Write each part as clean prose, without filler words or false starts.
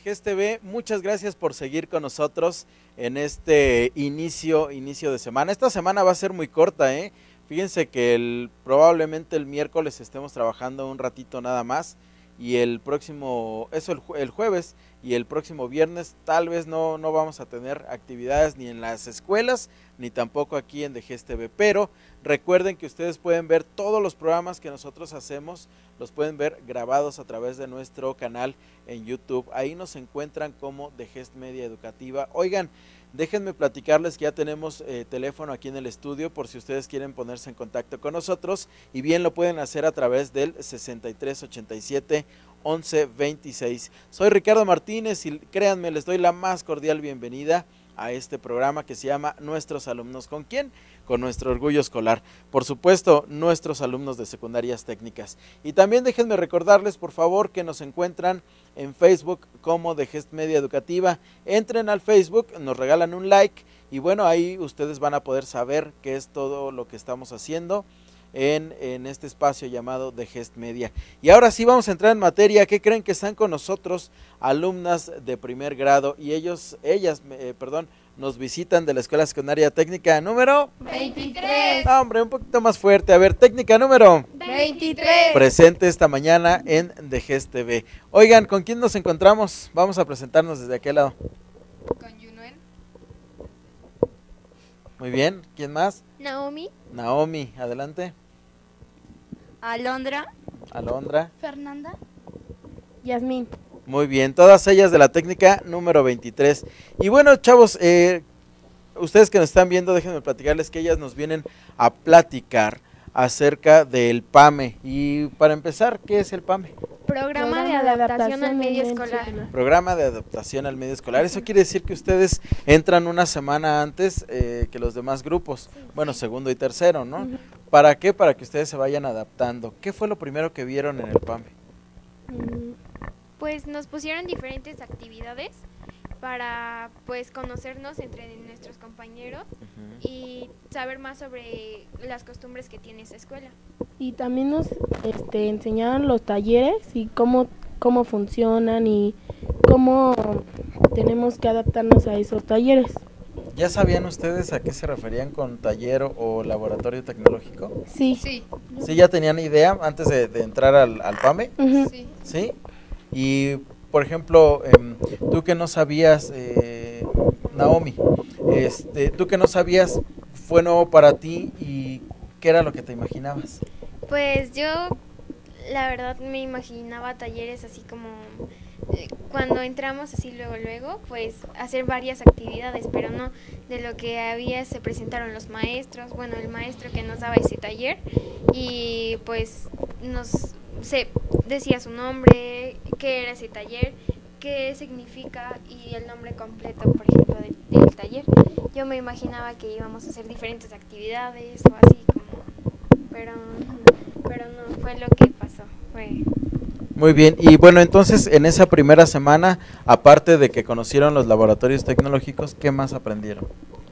GES-TV, muchas gracias por seguir con nosotros en este inicio de semana. Esta semana va a ser muy corta, Fíjense que probablemente el miércoles estemos trabajando un ratito nada más y el jueves y el próximo viernes tal vez no vamos a tener actividades ni en las escuelas ni tampoco aquí en GES-TV, pero recuerden que ustedes pueden ver todos los programas que nosotros hacemos, los pueden ver grabados a través de nuestro canal en YouTube. Ahí nos encuentran como GES Media Educativa. Oigan, déjenme platicarles que ya tenemos teléfono aquí en el estudio por si ustedes quieren ponerse en contacto con nosotros, y bien lo pueden hacer a través del 6387 1126. Soy Ricardo Martínez y créanme, les doy la más cordial bienvenida a este programa que se llama Nuestros Alumnos. ¿Con quién? Con nuestro orgullo escolar, por supuesto, nuestros alumnos de secundarias técnicas. Y también déjenme recordarles, por favor, que nos encuentran en Facebook como GES Media Educativa. Entren al Facebook, nos regalan un like y bueno, ahí ustedes van a poder saber qué es todo lo que estamos haciendo en este espacio llamado GES Media. Y ahora sí vamos a entrar en materia. ¿Qué creen? Que están con nosotros alumnas de primer grado y ellas nos visitan de la Escuela Secundaria Técnica número 23. Hombre, un poquito más fuerte. A ver, técnica número 23. Presente esta mañana en GES-TV. Oigan, ¿con quién nos encontramos? Vamos a presentarnos desde aquel lado. Con Yunuel. Muy bien, ¿quién más? Naomi, adelante. Alondra, Fernanda, Yasmín. Muy bien, todas ellas de la técnica número 23. Y bueno, chavos, ustedes que nos están viendo, déjenme platicarles que ellas nos vienen a platicar acerca del PAME. Y para empezar, ¿qué es el PAME? Programa de adaptación al medio escolar. Programa de adaptación al medio escolar. Eso quiere decir que ustedes entran una semana antes que los demás grupos. Bueno, segundo y tercero, ¿no? ¿Para qué? Para que ustedes se vayan adaptando. ¿Qué fue lo primero que vieron en el PAME? Pues nos pusieron diferentes actividades para pues conocernos entre nuestros compañeros y saber más sobre las costumbres que tiene esa escuela. Y también nos enseñaron los talleres y cómo funcionan y cómo tenemos que adaptarnos a esos talleres. ¿Ya sabían ustedes a qué se referían con taller o laboratorio tecnológico? Sí. ¿Sí ya tenían idea antes de entrar al PAME? Sí. ¿Sí? Y, por ejemplo, tú que no sabías, Naomi, tú que no sabías, fue nuevo para ti, ¿y qué era lo que te imaginabas? Pues yo, la verdad, me imaginaba talleres así como cuando entramos así luego, pues hacer varias actividades, pero no de lo que había. Se presentaron los maestros, bueno, el maestro que nos daba ese taller y pues decía su nombre, qué era ese taller, qué significa y el nombre completo, por ejemplo, del taller. Yo me imaginaba que íbamos a hacer diferentes actividades o así como, pero no fue lo que pasó. Muy bien, y bueno, entonces en esa primera semana, aparte de que conocieron los laboratorios tecnológicos, ¿qué más aprendieron?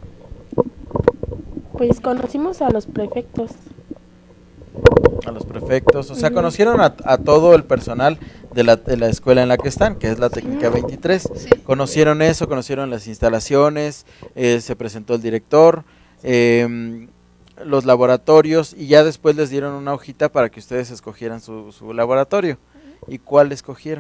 Pues conocimos a los prefectos. A los prefectos, o sea, conocieron a todo el personal de la escuela en la que están, que es la técnica 23. Sí. Conocieron eso, conocieron las instalaciones, se presentó el director, los laboratorios, y ya después les dieron una hojita para que ustedes escogieran su laboratorio. ¿Y cuál escogieron?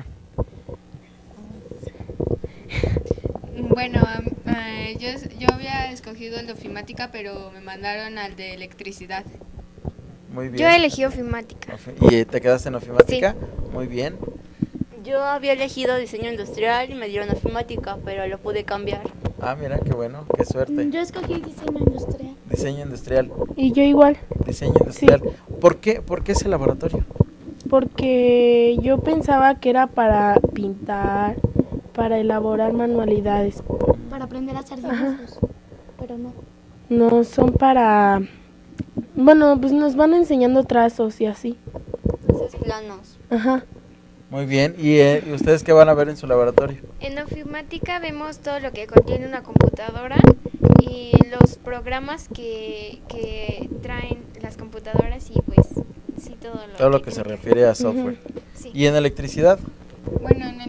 Bueno, yo había escogido el de ofimática, pero me mandaron al de electricidad. Muy bien. Yo elegí ofimática. ¿Y te quedaste en ofimática? Sí. Muy bien. Yo había elegido diseño industrial y me dieron ofimática, pero lo pude cambiar. Ah, mira, qué bueno, qué suerte. Yo escogí diseño industrial. Diseño industrial. Y yo igual. Diseño industrial. Sí. ¿Por qué ese laboratorio? Porque yo pensaba que era para pintar, para elaborar manualidades. Para aprender a hacer dibujos, pero no. No, son para... Bueno, pues nos van enseñando trazos y así. Esos planos. Ajá. Muy bien, ¿y ustedes qué van a ver en su laboratorio? En ofimática vemos todo lo que contiene una computadora y los programas que traen las computadoras y pues sí, todo lo que se refiere a software. Sí. ¿Y en electricidad? Bueno, en electricidad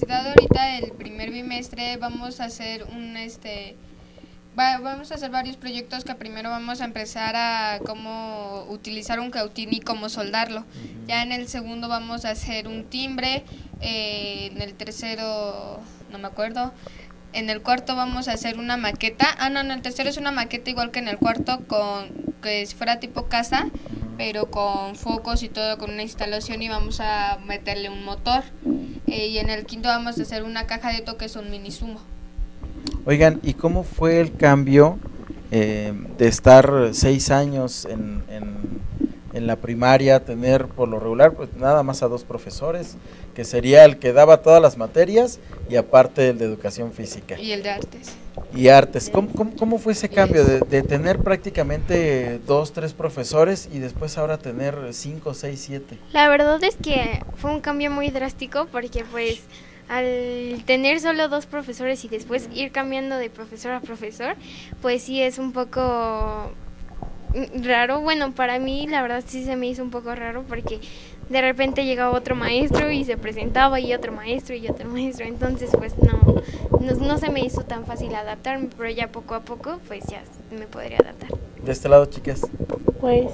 universidad ahorita el primer bimestre vamos a hacer vamos a hacer varios proyectos que primero vamos a empezar a cómo utilizar un cautín y cómo soldarlo. Ya en el segundo vamos a hacer un timbre, en el tercero no me acuerdo. En el cuarto vamos a hacer una maqueta. No, en el tercero es una maqueta igual que en el cuarto, que si fuera tipo casa, pero con focos y todo, con una instalación, y vamos a meterle un motor. Y en el quinto vamos a hacer una caja de toques, un mini sumo. Oigan, ¿y cómo fue el cambio de estar 6 años en la primaria, tener por lo regular pues nada más a 2 profesores, que sería el que daba todas las materias y aparte el de educación física? Y el de artes. Y artes, ¿cómo fue ese cambio de tener prácticamente 2, 3 profesores y después ahora tener 5, 6, 7? La verdad es que fue un cambio muy drástico porque pues al tener solo 2 profesores y después ir cambiando de profesor a profesor, pues sí es un poco raro. Bueno, para mí la verdad sí se me hizo un poco raro porque de repente llegaba otro maestro y se presentaba y otro maestro y otro maestro, entonces pues no se me hizo tan fácil adaptarme, pero ya poco a poco pues ya me podría adaptar. De este lado, chicas. Pues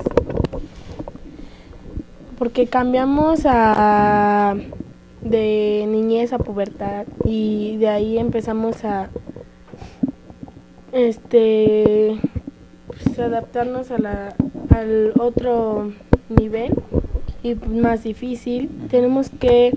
porque cambiamos de niñez a pubertad y de ahí empezamos a pues, adaptarnos al otro nivel y más difícil. Tenemos que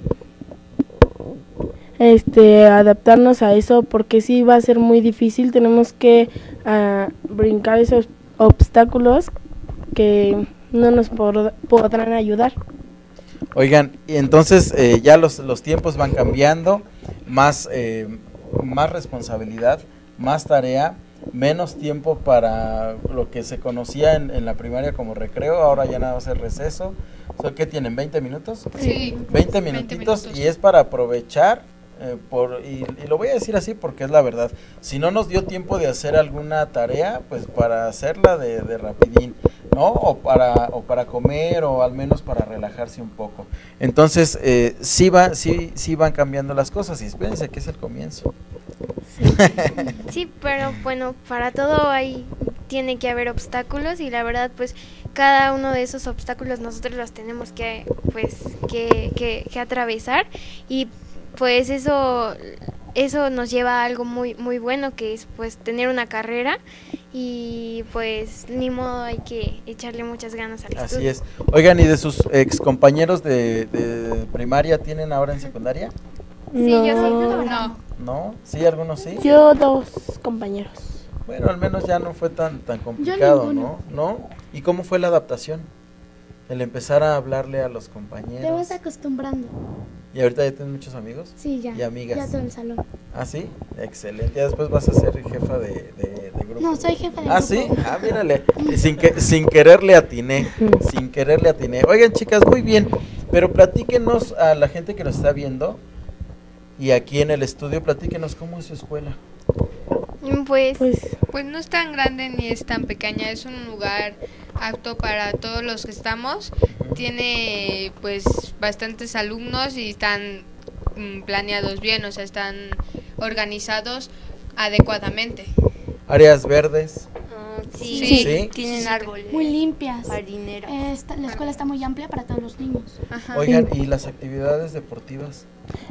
adaptarnos a eso porque sí va a ser muy difícil. Tenemos que brincar esos obstáculos que no nos podrán ayudar. Oigan, y entonces ya los tiempos van cambiando, más responsabilidad, más tarea, menos tiempo para lo que se conocía en la primaria como recreo, ahora ya nada va a ser receso. ¿Qué tienen? ¿20 minutos? Sí. 20 minutitos y es para aprovechar, y lo voy a decir así porque es la verdad. Si no nos dio tiempo de hacer alguna tarea, pues para hacerla de rapidín, ¿no? O para comer o al menos para relajarse un poco. Entonces, sí van cambiando las cosas y espérense que es el comienzo. Sí, pero bueno, para todo tiene que haber obstáculos y la verdad pues cada uno de esos obstáculos nosotros los tenemos que atravesar y pues eso nos lleva a algo muy muy bueno, que es pues tener una carrera y pues ni modo, hay que echarle muchas ganas al estudio. Así es. Oigan, ¿y de sus ex compañeros de primaria tienen ahora en secundaria? Sí, yo sí. No. ¿No? ¿Sí? ¿Algunos sí? Yo 2 compañeros. Bueno, al menos ya no fue tan complicado, ninguno. ¿no? ¿Y cómo fue la adaptación? El empezar a hablarle a los Te compañeros. vas acostumbrando. ¿Y ahorita ya tienes muchos amigos? Sí, ya. ¿Y amigas? Ya todo el salón. ¿Ah, sí? Excelente. Ya después vas a ser jefa de grupo. No, soy jefa de ¿Ah, grupo. sí? Ah, mírale. Sin querer le atiné. Oigan, chicas, muy bien. Pero platíquenos a la gente que nos está viendo y aquí en el estudio, platíquenos cómo es su escuela. Pues no es tan grande ni es tan pequeña, es un lugar apto para todos los que estamos. Tiene pues bastantes alumnos y están planeados bien, o sea, están organizados adecuadamente. Áreas verdes. Sí, tienen árboles. Muy limpias. Jardinera. La escuela está muy amplia para todos los niños. Ajá. Oigan, ¿y las actividades deportivas?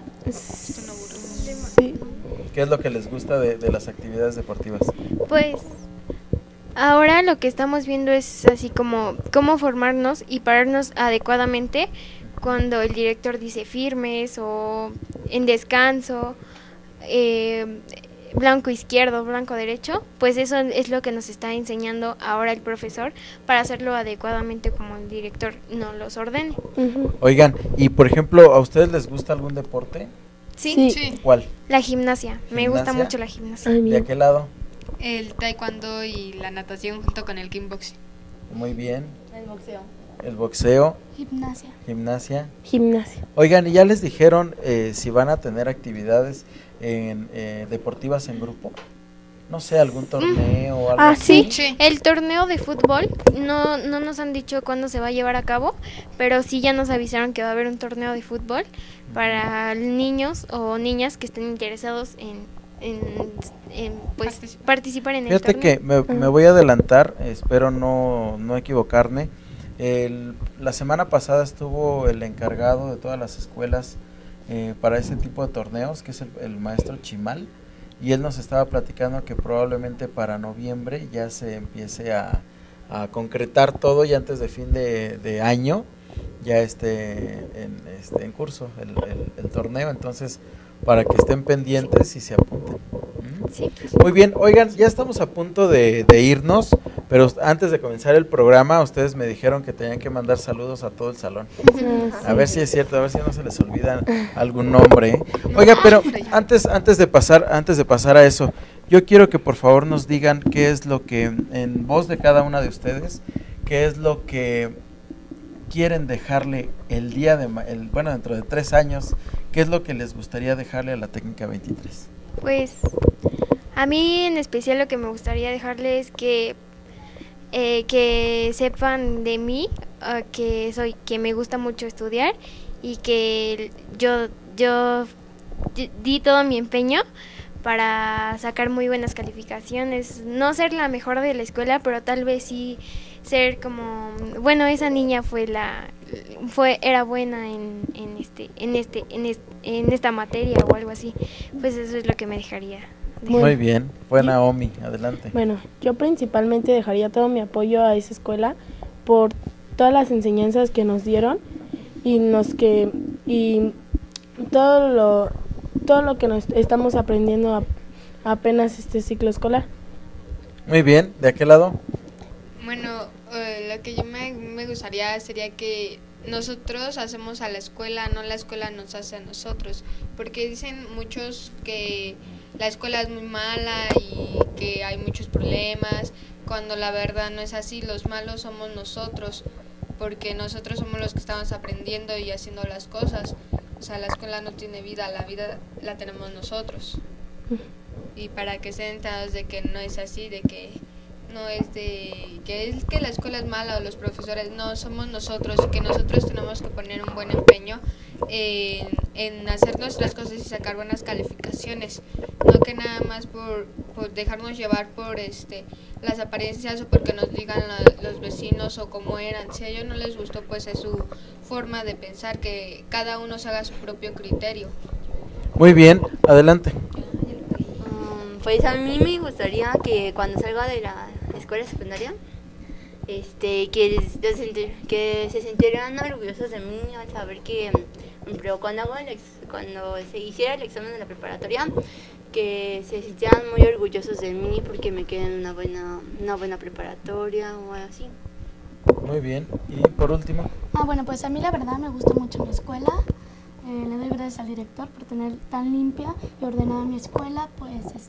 Sí. ¿Qué es lo que les gusta de las actividades deportivas? Pues ahora lo que estamos viendo es así como cómo formarnos y pararnos adecuadamente cuando el director dice firmes o en descanso, blanco izquierdo, blanco derecho, pues eso es lo que nos está enseñando ahora el profesor para hacerlo adecuadamente como el director nos los ordene. Oigan, y por ejemplo, ¿a ustedes les gusta algún deporte? Sí, Sí. ¿Cuál? la gimnasia, me gusta ¿Gimnasia? mucho la gimnasia. Ay, ¿De mira. aquel lado? El taekwondo y la natación junto con el kickboxing. Muy bien. El boxeo. El boxeo, Gimnasia. gimnasia. Gimnasia. Oigan, ¿y ya les dijeron si van a tener actividades deportivas en grupo? no sé, algún torneo o algo Ah, así? Sí. El torneo de fútbol no nos han dicho cuándo se va a llevar a cabo, pero sí ya nos avisaron que va a haber un torneo de fútbol para niños o niñas que estén interesados en pues participar en el Fíjate torneo. que me voy a adelantar, espero no equivocarme. La semana pasada estuvo el encargado de todas las escuelas para ese tipo de torneos, que es el maestro Chimal, y él nos estaba platicando que probablemente para noviembre ya se empiece a concretar todo y antes de fin de año ya esté en curso el torneo, entonces para que estén pendientes y se apunten. Sí. Muy bien, oigan, ya estamos a punto de irnos, pero antes de comenzar el programa, ustedes me dijeron que tenían que mandar saludos a todo el salón. A ver si es cierto, a ver si no se les olvida algún nombre, ¿eh? Oiga, pero antes de pasar a eso, yo quiero que por favor nos digan qué es lo que, en voz de cada una de ustedes, qué es lo que quieren dejarle el día de, bueno, dentro de 3 años, qué es lo que les gustaría dejarle a la técnica 23. Pues a mí en especial lo que me gustaría dejarles es que sepan de mí, que me gusta mucho estudiar y que yo di todo mi empeño para sacar muy buenas calificaciones, no ser la mejor de la escuela, pero tal vez sí ser como, bueno, esa niña era buena en esta materia o algo así. Pues eso es lo que me dejaría. Muy bien, buena Omi, adelante. Bueno, yo principalmente dejaría todo mi apoyo a esa escuela por todas las enseñanzas que nos dieron y todo lo que nos estamos aprendiendo apenas este ciclo escolar. Muy bien, ¿de aquel lado? Bueno, lo que yo me gustaría sería que nosotros hacemos a la escuela, no la escuela nos hace a nosotros, porque dicen muchos que la escuela es muy mala y que hay muchos problemas, cuando la verdad no es así, los malos somos nosotros, porque nosotros somos los que estamos aprendiendo y haciendo las cosas. O sea, la escuela no tiene vida, la vida la tenemos nosotros. Y para que estén enterados de que no es así, de que no es que la escuela es mala o los profesores, no, somos nosotros, y que nosotros tenemos que poner un buen empeño en hacer nuestras cosas y sacar buenas calificaciones, no que nada más por dejarnos llevar por las apariencias o porque nos digan los vecinos o cómo eran. Si a ellos no les gustó, pues es su forma de pensar, que cada uno se haga su propio criterio. Muy bien, adelante. Pues a mí me gustaría que cuando salga de la escuela secundaria, que se sintieran orgullosos de mí al saber que, pero cuando se hiciera el examen de la preparatoria, que se sintieran muy orgullosos de mí porque me quedé en una buena preparatoria o algo así. Muy bien, y por último. Bueno, pues a mí la verdad me gusta mucho mi escuela. Le doy gracias al director por tener tan limpia y ordenada mi escuela, pues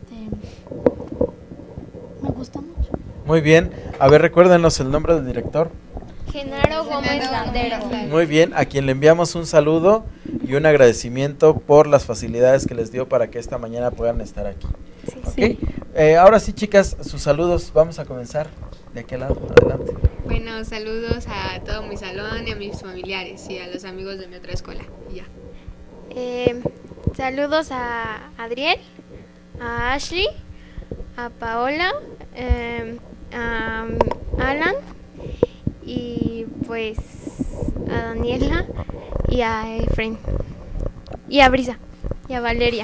me gusta mucho. Muy bien, a ver, recuérdenos el nombre del director. Genaro Gómez Landero. Muy bien, a quien le enviamos un saludo y un agradecimiento por las facilidades que les dio para que esta mañana puedan estar aquí. Sí. ¿Okay? Ahora sí, chicas, sus saludos, vamos a comenzar de aquel lado, adelante. Bueno, saludos a todo mi salón y a mis familiares y a los amigos de mi otra escuela. Y ya. Saludos a Adriel, a Ashley, a Paola, a Alan y pues a Daniela y a Efren y a Brisa y a Valeria.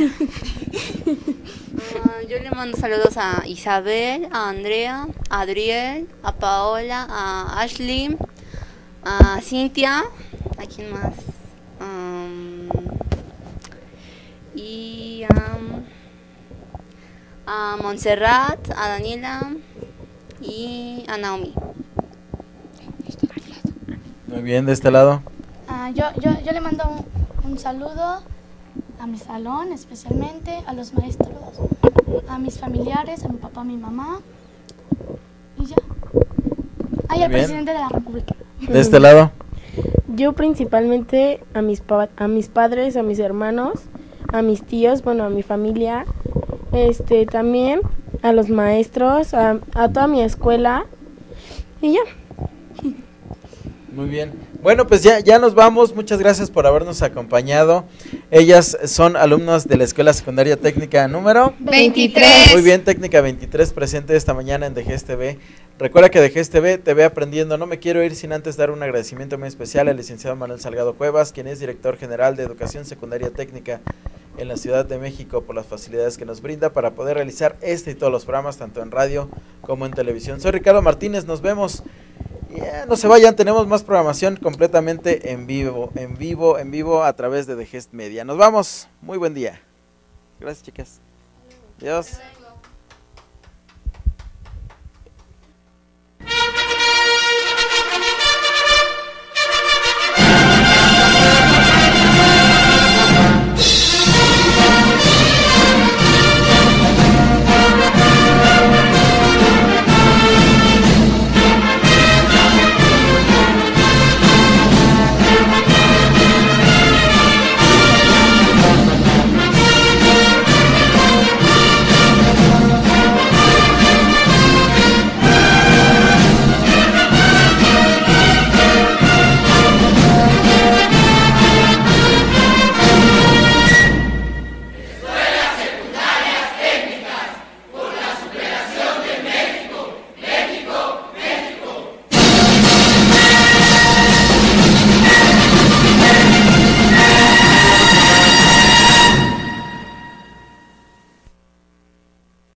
Yo le mando saludos a Isabel, a Andrea, a Adriel, a Paola, a Ashley, a Cintia, ¿a quién más? Y a Montserrat, a Daniela y a Naomi. Muy bien, de este lado. Yo le mando un saludo a mi salón, especialmente a los maestros, a mis familiares, a mi papá, a mi mamá y ya. Y al presidente de la República. De este lado. Yo principalmente a mis padres, a mis hermanos, a mis tíos, bueno, a mi familia, también a los maestros, a toda mi escuela y ya. Muy bien. Bueno, pues ya nos vamos. Muchas gracias por habernos acompañado. Ellas son alumnas de la Escuela Secundaria Técnica número 23. Muy bien, Técnica 23, presente esta mañana en DGES TV. Recuerda que DGES TV te ve aprendiendo. No me quiero ir sin antes dar un agradecimiento muy especial al licenciado Manuel Salgado Cuevas, quien es director general de Educación Secundaria Técnica en la Ciudad de México, por las facilidades que nos brinda para poder realizar este y todos los programas, tanto en radio como en televisión. Soy Ricardo Martínez, nos vemos. No se vayan, tenemos más programación completamente en vivo a través de DGES Media. Nos vamos, muy buen día. Gracias, chicas. Adiós.